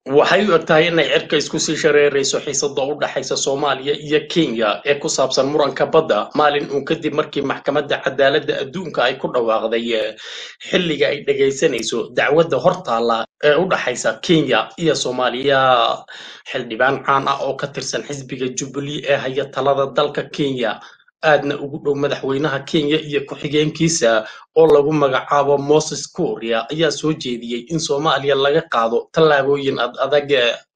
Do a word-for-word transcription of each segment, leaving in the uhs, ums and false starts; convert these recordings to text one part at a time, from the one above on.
waxay u egtahay inay cirka isku sii shareerayso xiisada u dhaxaysa Soomaaliya iyo Kenya ee ku saabsan muranka badda maalin uun kadib markii maxkamadda cadaaladda adduunka ay ku dhawaaqday eh, xilliga ay dhagaysanayso dacwadda hortaalla ee u dhaxaysa Kenya iyo Soomaaliya. Xildhibaan caan ah oo ka tirsan xisbiga Jubilee ee haya talada dalka Kenya aadna ugu dhow madaxweynaha Kenya iyo ku-xigeenkiisa oo lagu magacaabo Moses Kuria ayaa soo jeediyey in Soomaaliya laga qaado tallaabooyin ad adag.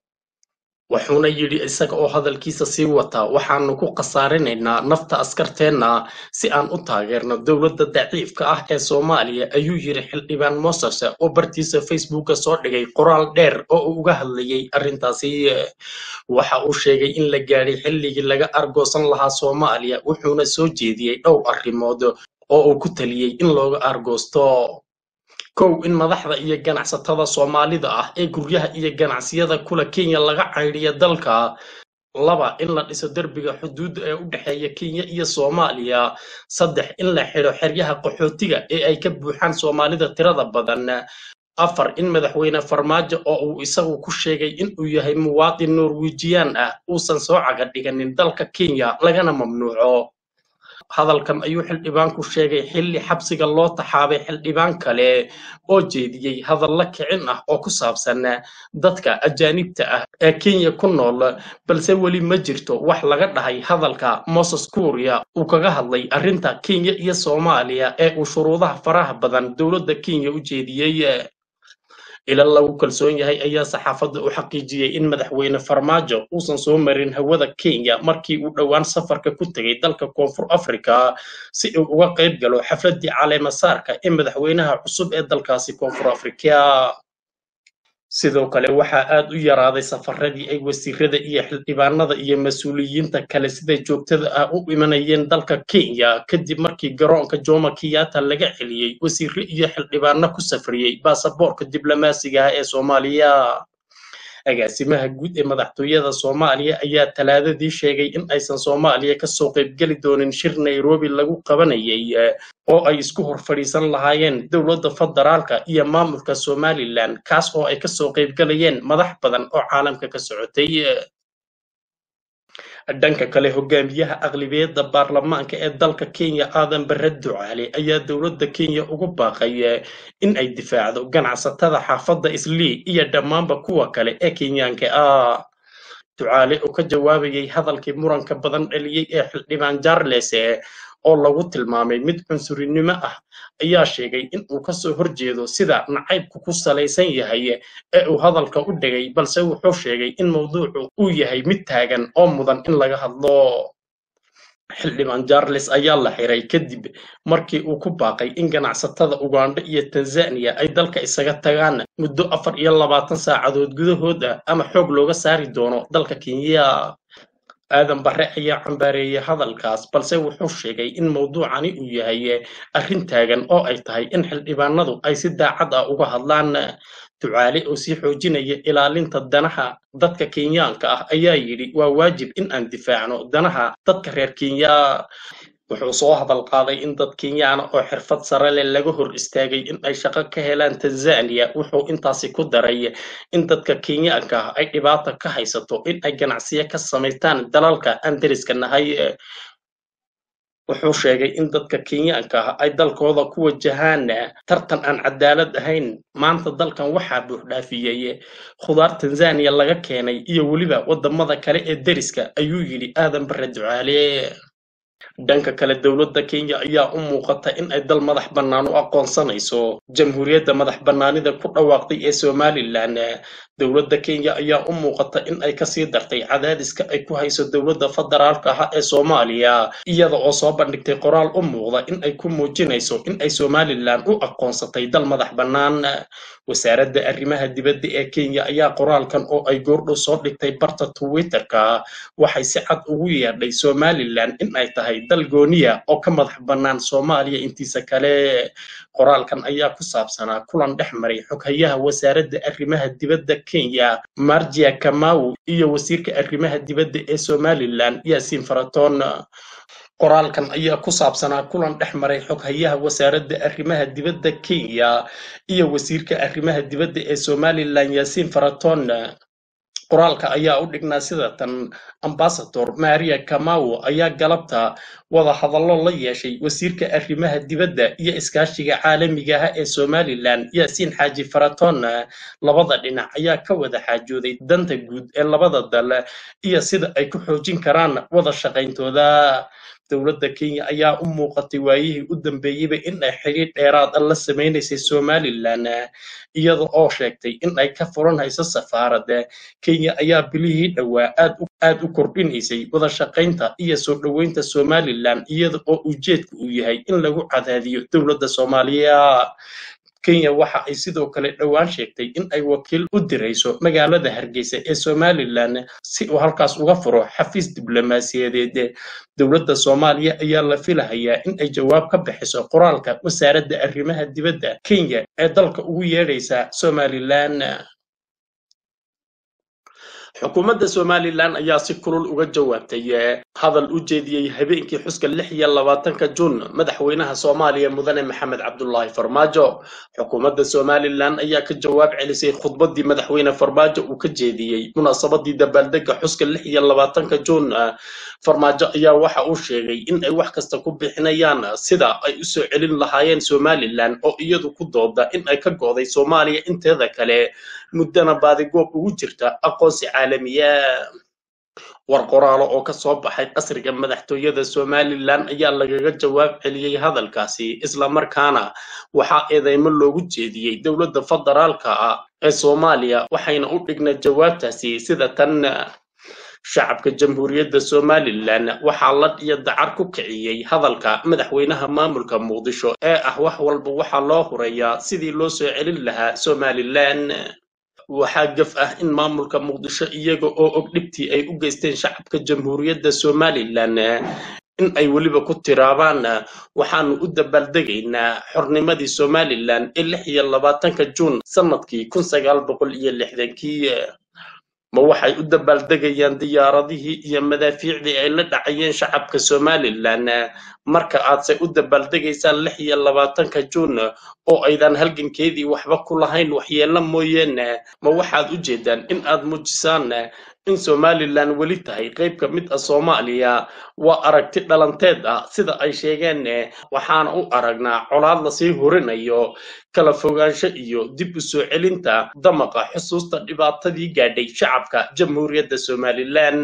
Wuxuuna yidhi isaga oo hadalkiisa sii wata, waxaanu ku khasaarinaynaa nafta askarteenna si aan u taageerno dowladda daciifka ah ee Soomaaliya, ayuu yidhi xildhibaan Moses oo bartiisa Facebooka soo dhigay qoraal dheer oo uu uga hadlayay arrintaasi. Waxa uu sheegay in la gaadhay xilligii laga argoosan lahaa Soomaaliya, wuxuuna soo jeediyey dhowr arrimood oo uu ku taliyey in looga argoosto. Kow, in madaxda iyo ganacsatada Soomaalida ah ee guryaha iyo ganacsiyada kula Kenya laga cayriyo dalka. Laba, in la dhiso derbiga xuduudda ee u dhexeeya Kenya iyo Soomaaliya. Saddex, in la xidho xeryaha qaxootiga ee ay ka buuxaan Soomaalida tirada badan. Afar, in madaxweyne Farmaajo oo uu isagu ku sheegay in uu yahay muwaadin Norwegian ah uusan soo caga dhiganin dalka Kenya lagana mamnuuco. Hadalkan ayuu xildhibaanku sheegay xilli xabsiga loo taxaabay xildhibaan kale oo jeediyey hadalla kicin ah oo ku saabsan dadka ajaanibta ah ee Kenya ku nool, balse weli ma jirto wax laga dhahay hadalka Moses Kuria uu kaga hadlay arrinta Kenya iyo Soomaaliya ee uu shuruudaha faraha badan dowladda Kenya u jeediyey. Ila lagu kalsoon yahay ayaa saxaafadda u xaqiijiyey in madaxweyne Farmaajo uusan soo marin hawada Kenya markii uu dhowaan safarka ku tegay dalka Koonfur Afrika si uu uga qayb galo xafladii caleemasaarka ee madaxweynaha cusub ee dalkaasi Koonfur Afrika. Sidoo kale waxaa aad u yaraaday safaradii ay wasiirada iyo xildhibaanada iyo mas'uuliyiinta kale sida joogtada ah u imanayeen dalka Kenya kadib markii garoonka Jomo Kenyatta laga celiyey wasiirro iyo xildhibaano ku safriyey baasaboorka diblomaasiga ah ee Soomaaliya. Agaasimaha guud ee madaxtooyada Soomaaliya ayaa talaadadii sheegay in aysan Soomaaliya ka soo qaybgeli doonin shir Nairobi lagu qabanayay eh, oo ay isku hor fadhiisan lahaayeen dowladda federaalka iyo maamulka Somaliland, kaas oo ay ka soo qaybgalayeen madax badan oo caalamka ka socotay. Dhanka kale, hogaamiyaha aqlabiyadda baarlamaanka ee dalka Kenya Aadan Barre Ducaale ayaa dowladda Kenya ugu baaqay eh, in ay difaacdo ganacsatada xaafadda Islii iyo dhammaanba kuwa kale ee Kenyaanka ah. Ducaale oo ka jawaabayay hadalkii muranka badan dhaliyey ee xildhibaan Charles eh, oo lagu tilmaamay mid cunsurinimo ah, ayaa sheegay in uu ka soo horjeedo sida nacaybku ku salaysan yahay ee uu hadalka u dhigay, balse wuxuu sheegay in mawduucu uu yahay mid taagan oo mudan in laga hadlo. Xildhibaan Charles ayaa la xiray kadib markii uu ku baaqay in ganacsatada Uganda iyo Tanzania ay dalka isaga tagaan muddo afar iyo labaatan saacadood gudahood ah ama xoog looga saari doono dalka Kenya. Aadan Barre ayaa cambaareeyay hadalkaas, balse wuxuu sheegay in mawduucani uu yahay arrin taagan oo ay tahay in xildhibaanadu ay si daacad ah uga hadlaan. Ducaale oo sii xoojinaya ilaalinta danaha dadka Kenyaanka ah ayaa yidhi waa waajib in aan difaacno danaha dadka reer Kenya. Wuxuu soo hadal qaaday in dad Kenyaan oo xirfad sare leh laga hor istaagay in ay shaqo ka helaan Tanzania. Wuxuu intaasi ku daray in dadka Kenyaanka ah ay dhibaato ka haysato in ay ganacsiyo ka samaystaan dalalka aan deriska nahay. Wuxuu sheegay in dadka Kenyaanka ah ay dalkooda ku wajahaan tartan aan cadaalad ahayn. Maanta dalkan waxaa buux dhaafiyey khudaar Tanzania laga keenay iyo weliba wadamada kale ee deriska, ayuu yidhi Aadan Barre Ducaale. Dhanka kale, dowladda Kenya ayaa u muuqata in ay dal madax bannaan u aqoonsanayso jamhuuriyadda madax bannaanida ku dhawaaqday ee Somaliland. Dowladda Kenya ayaa u muuqata in ay kasii dartay cadaadiska ay ku hayso dowladda federaalka ah ee Soomaaliya, iyada oo soo bandhigtay qoraal u muuqda in ay ku muujinayso in ay Somaliland u aqoonsatay dal madax bannaan. Wasaaradda arrimaha dibadda ee Kenya ayaa qoraalkan oo ay goordhow soo dhigtay barta Twitter-ka waxay si cad ugu yeedhay Somaliland in ay tahay dal gooniya oo ka madax bannaan Soomaaliya intiisa kale. Qoraalkan ayaa ku saabsanaa kulan dhex maray xoghayaha wasaaradda arrimaha dibadda Kenya Marjia Kamau iyo wasiirka arrimaha dibadda ee Somaliland Yaasiin Faraton. qoraalkan ayaa ku saabsanaa kulan dhex maray xoghayaha wasaaradda arrimaha dibadda Kenya iyo wasiirka arrimaha dibadda ee Somaliland Yaasiin Faraton. qoraalka ayaa u dhignaa sida tan: Ambassador Maria Kamau ayaa galabta wada hadallo la yeeshay wasiirka arrimaha dibadda iyo iskaashiga caalamiga ah ee Somaliland Yaasiin Xaaji Faraton. labada dhinac ayaa ka wada xaajooday danta guud ee labada dal iyo sida ay ku xoojin karaan wada shaqayntooda. dowladda Kenya ayaa u muuqatay waayihii u dambeeyayba in ay xiriir dheeraad ah la sameynaysay Somaliland, iyada oo sheegtay in ay ka furanayso safaarad. Kenya ayaa bilihii dhowaa aad u aad u kordhinaysay wada shaqaynta iyo soo dhoweynta Somaliland, iyada oo ujeedku uu yahay in lagu cadaadiyo dowladda Soomaaliya. Kenya waxa ay sidoo kale dhowaan sheegtay in ay wakiil u dirayso magaalada Hargeysa ee Somaliland si uu halkaas uga furo xafiis diblomaasiyadeed. dowladda Soomaaliya ayaa la filayaa in ay jawaab ka bixiso qoraalka wasaaradda arrimaha dibadda Kenya ee dalka ugu yeedhaysa Somaliland. xukuumadda Somaliland ayaa si kulul uga jawaabtay hadal u jeediyey habeenkii xuska lix iyo labaatanka Juun madaxweynaha Soomaaliya mudane Maxamed Cabdullaahi Farmaajo. xukuumadda Somaliland ayaa ka jawaab celisay khudbadii madaxweyne Farmaajo uu ka jeediyey munaasabadii dabaaldegga xuska lix iyo labaatanka Juun. Farmaajo ayaa waxa uu sheegay in ay wax kasta ku bixinayaan sida ay u soo celin lahaayeen Somaliland oo iyadu ku dooda in ay ka go'day Soomaaliya inteeda kale muddana baadigoob ugu jirta aqoonsi caalamiya. war qoraalo oo ka soo baxay qasriga madaxtooyada Somaliland ayaa lagaga jawaab celiyey hadalkaasi, isla markaana waxaa eedeymo loogu jeediyey dowladda federaalka ah ee Soomaaliya, waxayna u dhignay jawaabtaasi sida tan: shacabka jamhuuriyadda Somaliland waxaa la iyo dacar ku kiciyey hadalka madaxweynaha maamulka Muqdisho ee ah wax walba waxaa loo horeeyaa sidii loo soo celin lahaa Somaliland. waxaa gaf ah in maamulka Muqdisho iyaga oo og dhibtii ay u geysteen shacabka jamhuuriyadda Somaliland in ay weliba ku tiraabaan waxaanu u dabaaldegaynaa xornimadii Somaliland ee lix iyo labaatanka Juun sanadkii kun sagaal boqol iyo lixdankii. ma waxay u dabaaldegayaan diyaaradihii iyo madaafiicdii ay la dhacayeen shacabka Somaliland marka aadse u dabaaldegaysaan lix iyo labaatanka Juun oo aydan halgankeedii waxba ku lahayn waxyeello mooyeene? ma waxaad u jeedaan in aad muujisaan in Somaliland weli tahay qayb ka mid ah Soomaaliya? waa aragti dhalanteed ah sida ay sheegeen, waxaana u aragnaa colaad la sii horinayo, kala fogaansho iyo dib u soo celinta damaqa xusuusta dhibaatadii gaadhay shacabka jamhuuriyadda Somaliland.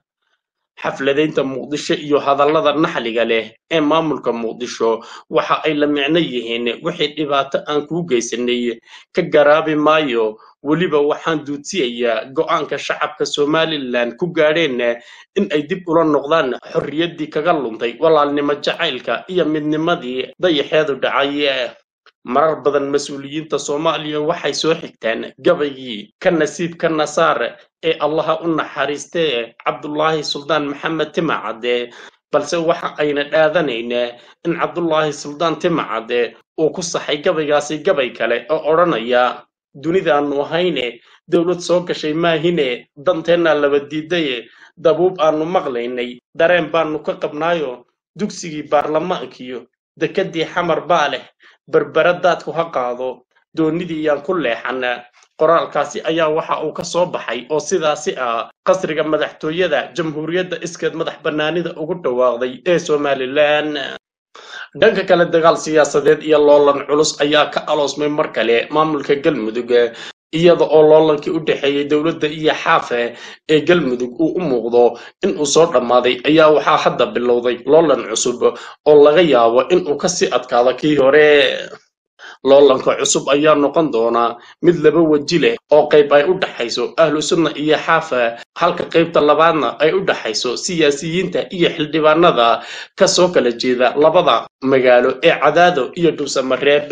xafladaynta Muqdisho iyo hadallada naxliga leh ee maamulka Muqdisho waxa ay la micno yihiin wixii dhibaato aan kuu geysanay ka garaabi maayo, weliba waxaan duudsiyaya go'aanka shacabka Somaliland ku gaadheen in ay dib ula noqdaan xorriyaddii kaga luntay walaalnimo jacaylka iyo midnimadii dayaxeedu dhacay. marar badan mas'uuliyiinta Soomaaliya waxay soo xigtaan gabaygii ka nasiibka nasaar ee allaha u naxariistay Cabdullaahi Suldaan Maxamed Timacade, balse waxa ayna dhaadanaynaa in Cabdullaahi Suldaan Timacade uu ku saxay gabaygaasi gabay kale oo odhanaya: dunidaannu ahayne dowlad soo gashay maahine, danteenna laba diidaye, dabuub aanu maqlaynay, dareen baanu ka qabnaayo, dugsigii baarlamaankiyo dekadii xamar baa leh, barbaradaadku ha qaado, doonidii yaan ku leexana. qoraalkaasi ayaa waxa uu ka soo baxay oo sidaasi ah qasriga madaxtooyada jamhuuriyadda iskeed madax bannaanida ugu dhawaaqday ee Somaliland. dhanka kale, dagaal siyaasadeed iyo loolan culus ayaa ka aloosmay mar kale maamulka Galmudug, iyada oo loolankii u dhaxeeyay dowladda iyo xaafe ee Galmudug uu u muuqdo in uu soo dhammaaday, ayaa waxaa hadda bilowday loolan cusub oo laga yaabo in uu ka sii adkaado kii hore. loolanka cusub ayaa noqon doona mid laba waji leh oo qayb ay u dhaxayso ahlu sunna iyo xaafa, halka qaybta labaadna ay u dhaxayso siyaasiyiinta iyo xildhibaanada ka soo kala jeeda labada magaalo ee Cadaado iyo Dhuusamareeb.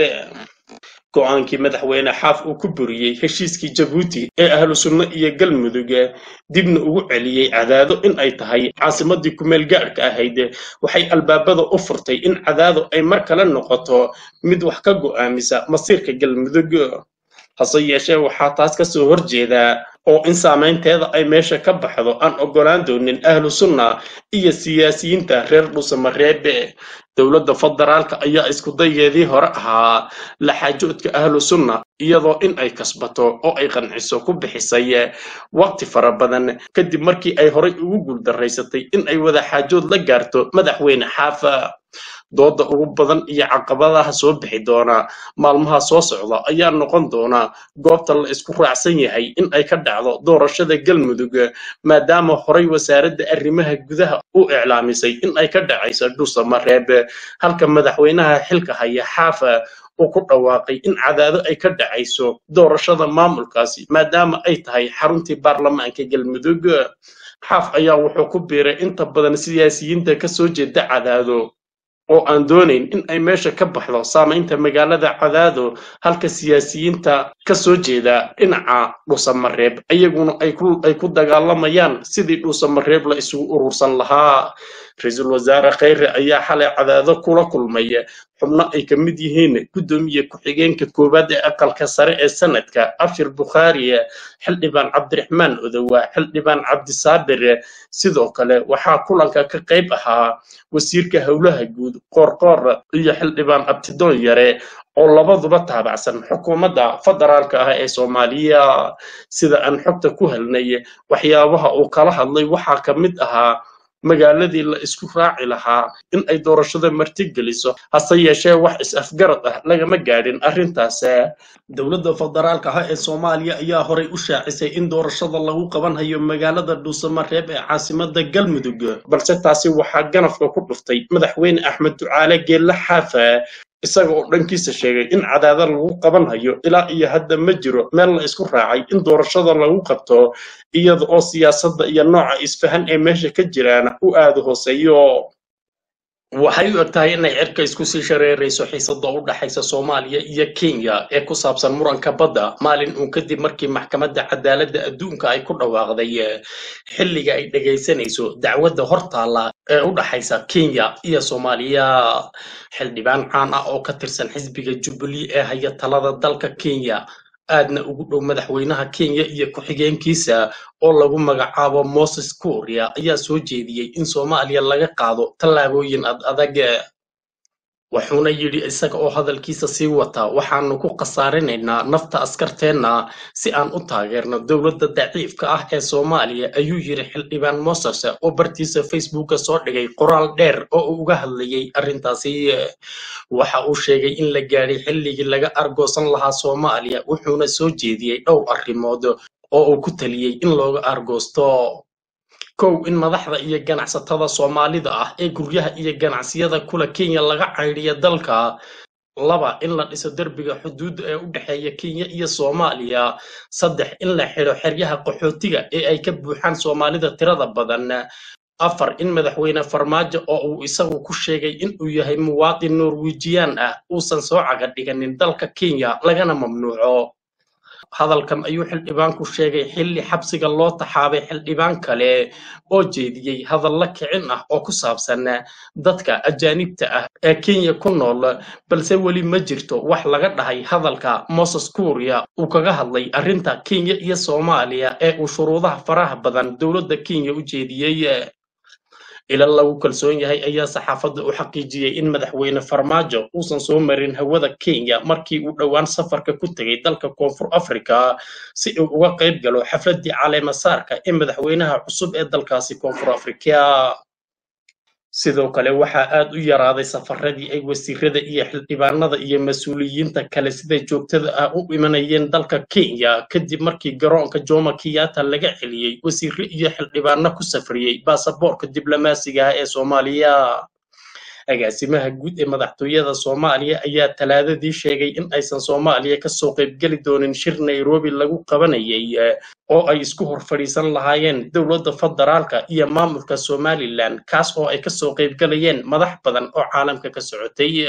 go'aankii madaxweyne xaaf uu ku buriyey heshiiskii Jabuuti ee ahlu sunna iyo Galmudug dibna ugu celiyey Cadaado in ay tahay caasimadii ku meel gaarka ahayd, waxay albaabada u furtay in Cadaado ay mar kale noqoto mid wax ka go'aamisa masiirka Galmudug. hase yeeshee waxaa taas ka soo horjeeda oo in saameynteeda ay meesha ka baxdo aan ogolaan doonin ahlu sunna iyo siyaasiyiinta reer dhuusamareebe. dowladda federaalka ayaa isku dayeedii hore ahaa laxaajoodka ahlu sunna iyadoo in ay kasbato oo ay qanciso ku bixisay waqti fara badan kadib markii ay horay ugu guuldaraysatay in ay wada xaajood la gaarto madaxweyne xaafa. dooda ugu badan iyo caqabadaha soo bixi doona maalmaha soo socda ayaa noqon doona goobta la isku raacsan yahay in ay ka dhacdo doorashada galmudug, maadaama horay wasaaradda arrimaha gudaha u iclaamisay in ay ka dhacayso dhuusamareeb, halka madaxweynaha xilka haya xaafa uu ku dhawaaqay in cadaado ay ka dhacayso doorashada maamulkaasi maadaama ay tahay xaruntii baarlamaanka galmudug. xaaf ayaa wuxuu ku biiray inta badan siyaasiyiinta ka soo jeeda cadaado oo aan doonayn in ay meesha ka baxdo saamaynta magaalada cadaado, halka siyaasiyiinta ka soo jeeda dhinaca dhuusamareeb ayaguna ay ku ay ku dagaalamayaan sidii dhuusamareeb la isugu urursan lahaa. ra-iisul wasaare kheyre ayaa xalay cadaado kula kulmay xubno ay ka mid yihiin gudoomiye ku-xigeenka koowaad ee aqalka sare ee sanadka abshir bukhaari, xildhibaan cabdiraxmaan odowa, xildhibaan cabdisaabir. sidoo kale waxaa kulanka ka qayb ahaa wasiirka howlaha guud qoorqoor iyo xildhibaan abtidoon yare oo labaduba taabacsan xukuumadda federaalka ah ee soomaaliya. sida aan xogta ku helnay waxyaabaha uu kala hadlay waxaa ka mid ahaa magaaladii la isku raaci lahaa in ay doorashada martigeliso, hase yeeshee wax is-afgarad ah lagama gaadhin arrintaas. dowladda federaalka ah ee soomaaliya ayaa horay u shaacisay in doorashada lagu qabanhayo magaalada dhuusamareeb ee caasimada galmudug, balse taasi waxaa ganafka ku dhuftay madaxweyne axmed ducaale geelle xaafa, isaga oo dhankiisa sheegay in cadaada lagu qabanhayo ilaa iyo hadda ma jiro meel la isku raacay in doorashada lagu qabto, iyada oo siyaasadda iyo nooca isfahan ee meesha ka jiraan u aada hooseeyo. waxay u egtahay inay cirka isku sii shareerayso xiisada u dhaxaysa Soomaaliya iyo Kenya ee ku saabsan muranka badda maalin uun kadib markii maxkamadda cadaaladda adduunka ay ku dhawaaqday xilliga ay dhageysanayso dacwadda hortaala ee u dhaxaysa Kenya iyo Soomaaliya. xildhibaan caan ah oo ka tirsan xisbiga Jubilee ee haya talada dalka Kenya aadna ugu dhow madaxweynaha Kenya iyo ku-xigeenkiisa oo lagu magacaabo Moses Kuria ayaa soo jeediyey in Soomaaliya laga qaado tallaabooyin ad adag. wuxuuna yidhi isaga oo hadalkiisa sii wata, waxaanu ku khasaarinaynaa nafta askarteenna si aan u taageerno dowladda daciifka ah ee Soomaaliya, ayuu yidhi xildhibaan Moses oo bartiisa Facebooka soo dhigay qoraal dheer oo uu uga hadlayay arrintaasi. waxa uu sheegay in la gaadhay xilligii laga argoosan lahaa Soomaaliya, wuxuuna soo jeediyey dhowr arrimood oo uu ku taliyey in looga argoosto. kow, in madaxda iyo ganacsatada Soomaalida ah ee guryaha iyo ganacsiyada kula Kenya laga cayriyo dalka. laba, in la dhiso derbiga xuduudda ee u dhexeeya Kenya iyo Soomaaliya. saddex, in la xidho xeryaha qaxootiga ee ay ka buuxaan Soomaalida tirada badan. afar, in madaxweyne Farmaajo oo uu isagu ku sheegay in uu yahay muwaadin Norwegian ah uusan soo caga dhiganin dalka Kenya lagana mamnuuco. hadalkan ayuu xildhibaanku sheegay xilli xabsiga loo taxaabay xildhibaan kale oo jeediyey hadalla kicin ah oo ku saabsan dadka ajaanibta ah ee Kenya ku nool, balse weli ma jirto wax laga dhahay hadalka Moses Kuria uu kaga hadlay arrinta Kenya iyo Soomaaliya ee uu shuruudaha faraha badan dowladda Kenya u jeediyey. ila lagu kalsoon yahay ayaa saxaafadda u xaqiijiyey in madaxweyne Farmaajo uusan soo marin hawada Kenya markii uu dhowaan safarka ku tagay dalka Koonfur Afrika si uu uga qayb galo xafladii caleema saarka ee madaxweynaha cusub ee dalkaasi Koonfur Afrika. sidoo kale waxaa aad u yaraaday safaradii ay wasiirada iyo xildhibaanada iyo mas'uuliyiinta kale sida joogtada ah u imanayeen dalka Kenya kadib markii garoonka Jomo Kenyatta laga celiyey wasiirro iyo xildhibaano ku safriyay baasaboorka diblomaasiga ah ee Soomaaliya. agaasimaha guud ee madaxtooyada Soomaaliya ayaa talaadadii sheegay in aysan Soomaaliya ka soo qayb gali doonin shir Nairobi lagu qabanayay oo ay isku hor fadhiisan lahaayeen dowladda federaalka iyo maamulka Somaliland, kaas oo ay ka soo qayb galayeen madax badan oo caalamka ka socotay.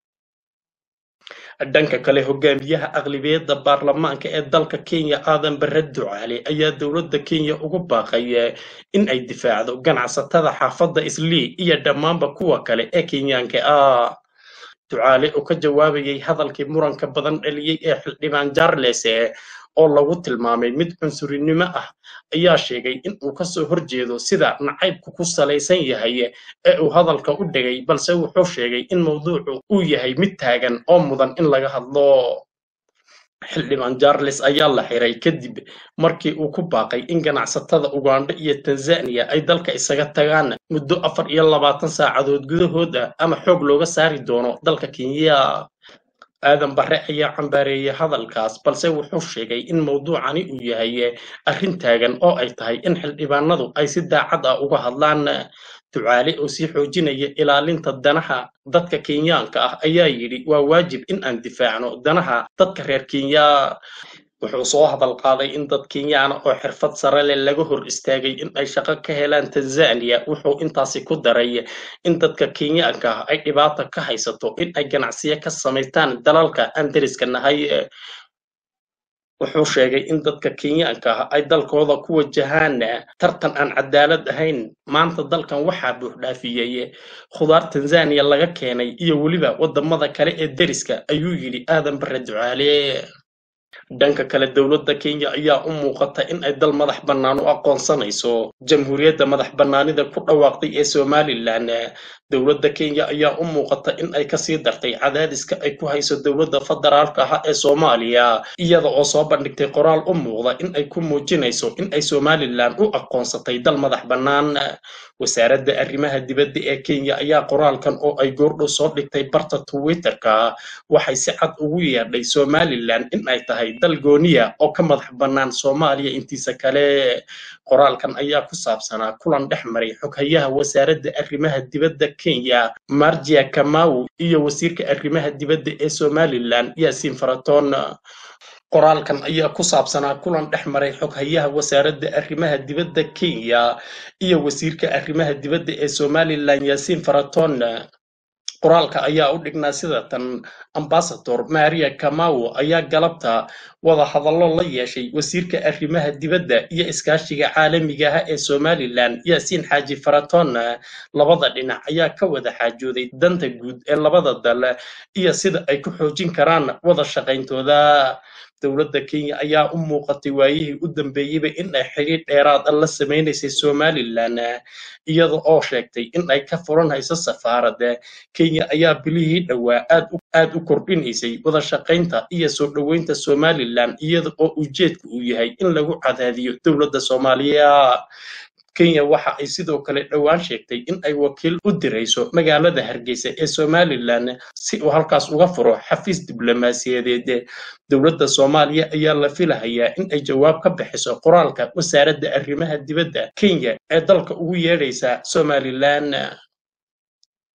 dhanka kale hogaamiyaha aqlabiyadda baarlamaanka ee dalka Kenya Aadan Barre Ducaale ayaa dowladda Kenya ugu baaqay in ay difaacdo ganacsatada xaafadda Islii iyo dhammaanba kuwa kale ee Kenyaanka ah. Ducaale oo ka jawaabayay hadalkii muranka badan dhaliyay ee xildhibaan Charles oo lagu tilmaamay mid cunsurinimo ah ayaa sheegay in uu ka soo horjeedo sida nacaybku ku salaysan yahay ee uu hadalka u dhigay balse wuxuu sheegay in mawduucu uu yahay mid taagan oo mudan in laga hadlo. xildhibaan Charles ayaa la xiray kadib markii uu ku baaqay in ganacsatada Uganda iyo Tanzania ay dalka isaga tagaan muddo afar iyo labaatan saacadood gudahood ah ama xoog looga saari doono dalka Kenya. aadan barre ayaa cambaareeyay hadalkaas balse wuxuu sheegay in mawduucani uu yahay arrin taagan oo ay tahay in xildhibaanadu ay si daacad ah uga hadlaan. ducaale oo sii xoojinaya ilaalinta danaha dadka Kenyaanka ah ayaa yidhi waa waajib in aan difaacno danaha dadka reer Kenya. wuxuu soo hadal qaaday in dad Kenyaan oo xirfad sare leh laga hor istaagay in ay shaqo ka helaan Tanzania. wuxuu intaasi ku daray in dadka Kenyaanka ah ay dhibaato ka haysato in ay ganacsiyo ka samaystaan dalalka aan deriska nahay. wuxuu sheegay in dadka Kenyaanka ah ay dalkooda ku wajahaan tartan aan cadaalad ahayn. maanta dalkan waxaa buux dhaafiyay khudaar Tanzania laga keenay iyo weliba wadamada kale ee deriska ayuu yidhi aadan barre ducaale. dhanka kale dowladda Kenya ayaa u muuqata in ay dal madax bannaan u aqoonsanayso jamhuuriyadda madax bannaanida ku dhawaaqday ee Somaliland. dowladda Kenya ayaa u muuqata in ay kasii dartay cadaadiska ay ku hayso dowladda federaalka ah ee Soomaaliya iyada oo soo bandhigtay qoraal u muuqda in ay ku muujinayso in ay Somaliland u aqoonsatay dal madax bannaan. wasaaradda arrimaha dibadda ee Kenya ayaa qoraalkan oo ay goordhow soo dhigtay barta Twitter-ka waxay si cad ugu yeedhay Somaliland in ay tahay dal gooniya oo ka madax bannaan Soomaaliya intiisa kale. qoraalkan ayaa ku saabsanaa kulan dhex maray xoghayaha wasaaradda arrimaha dibadda Kenya Marjia Kamau iyo wasiirka arrimaha dibadda ee Somaliland Yaasiin Faraton. qoraalkan ayaa ku saabsanaa kulan dhex maray xoghayaha wasaaradda arrimaha dibadda Kenya iyo wasiirka arrimaha dibadda ee Somaliland Yaasiin Faraton. qoraalka ayaa u dhignaa sida tan: Ambassador Maria Kamau ayaa galabta wada hadallo la yeeshay wasiirka arrimaha dibadda iyo iskaashiga caalamiga ah ee Somaliland Yaasiin Xaaji Faraton. labada dhinac ayaa ka wada xaajooday danta guud ee labada dal iyo sida ay ku xoojin karaan wada shaqayntooda. dowladda Kenya ayaa u muuqatay waayihii u dambeeyayba in ay xiriir dheeraad ah la sameynaysay Somaliland iyada oo sheegtay in ay ka furanayso safaaradda. Kenya ayaa bilihii dhowaa aad u aad u kordhinaysay wada shaqaynta iyo soo dhoweynta Somaliland iyada oo ujeedku uu yahay in lagu cadaadiyo dowladda Soomaaliya. Kenya waxa ay sidoo kale dhowaan sheegtay in ay wakiil u dirayso magaalada Hargeysa ee Somaliland si uu halkaas uga furo xafiis diblomaasiyadeed. dowladda Soomaaliya ayaa la filayaa in ay jawaab ka bixiso qoraalka wasaaradda arrimaha dibadda Kenya ee dalka ugu yeedhaysa Somaliland.